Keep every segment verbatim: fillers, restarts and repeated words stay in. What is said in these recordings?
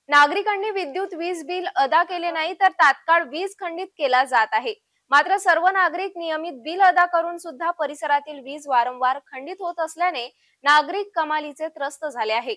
नागरिकांनी विद्युत वीज बिल अदा केले नाही तर तात्काळ वीज खंडित केला जात आहे। मात्र सर्व नागरिक नियमित बिल अदा करून सुद्धा परिसरातील वीज वारंवार खंडित होत असल्याने नागरिक कमालीचे त्रस्त झाले आहे।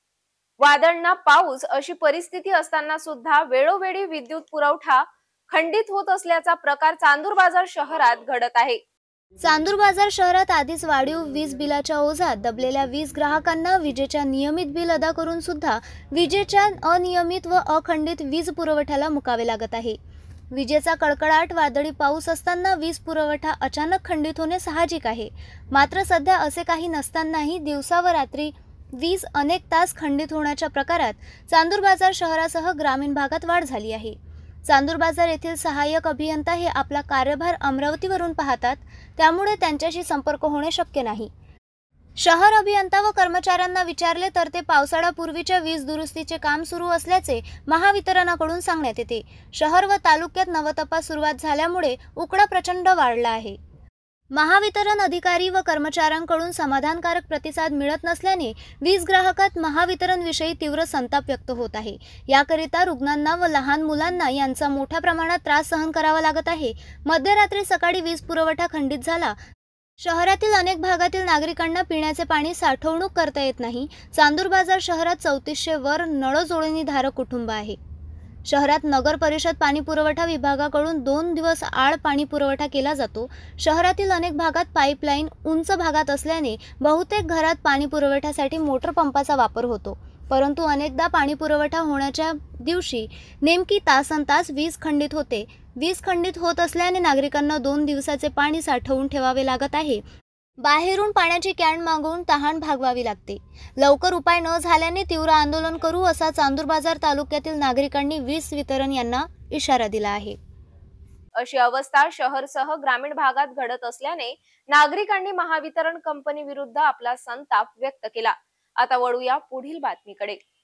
वादळ ना पाऊस अशी परिस्थिती असताना सुद्धा वेळोवेळी विद्युत पुरवठा खंडित होत असल्याचा प्रकार चांदूर बाजार शहरात घडत आहे। चांदूर बाजार शहरात आधीच वाढीव वीज बिलाच्या ओझात दबलेल्या वीज ग्राहकांना विजेच्या नियमित बिल अदा करून सुद्धा विजेच्या अनियमित व अखंडित वीज पुरवठ्याला मुकावे लागत आहे। विजेचा कडकडाट, वादळी पाऊस असताना वीज पुरवठा अचानक खंडित होणे साहजिक आहे। मात्र सध्या असे काही नसतानाही दिवसा व रात्री वीज अनेक तास खंडित होण्याच्या प्रकारात चांदूर बाजार शहरासह ग्रामीण भागात वाढ झाली आहे। चांदूर बाजार येथील सहाय्यक अभियंता हे आपला कार्यभार अमरावतीवरून पाहतात, त्यामुळे त्यांच्याशी संपर्क होणे शक्य नाही। शहर अभियंता व कर्मचाऱ्यांना विचारले तर ते पावसाळ्यापूर्वीच्या वीज दुरुस्तीचे काम सुरू असल्याचे महावितरणाकडून सांगण्यात येते। शहर व तालुक्यात नवतपा सुरुवात झाल्यामुळे उकडा प्रचंड वाढला आहे। महावितरण अधिकारी व कर्मचाऱ्यांकडून समाधानकारक प्रतिसाद मिळत नसल्याने वीज ग्राहकात महावितरण विषयी तीव्र संताप व्यक्त होत आहे। याकरिता रुग्णांना व लहान मुलांना यांचा मोठ्या प्रमाणात त्रास सहन करावा लागत आहे। मध्यरात्री सकाळी वीज पुरवठा खंडित झाला। शहरातील अनेक भागातील नागरिकांना पिण्याचे पाणी साठवणूक करता येत नाही। चांदूर बाजार शहरात चौतीसशे वर नळ जोडणीधारक कुटुंब आहे। शहरात नगर परिषद पाणी पुरवठा विभागाकडून दोन दिवस आड पाणी पुरवठा केला जातो। शहरातील अनेक भागात पाईपलाईन उंच भागात असल्याने बहुतेक घरात पाणी पुरवठ्यासाठी मोटर पंपाचा वापर होतो, परंतु अनेकदा पाणी पुरवठा होण्याच्या दिवशी नेमकी तासनतास वीज खंडित होते। वीज खंडित होत असल्याने नागरिकांना दोन दिवसाचे पाणी साठवून ठेवावे लागत आहे। बाहेरून पाण्याची कॅन मागवून तहान भागवावी लागते। लवकर उपाय न झाल्याने तीव्र आंदोलन करू असा चांदूर बाजार तालुक्यातील नागरिकांनी वीज वितरण यांना इशारा दिला आहे। अशी अवस्था शहरसह ग्रामीण भागात घडत असल्याने नागरिकांनी महावितरण कंपनी विरुद्ध आपला संताप व्यक्त केला। आता वळूया पुढील बातमीकडे।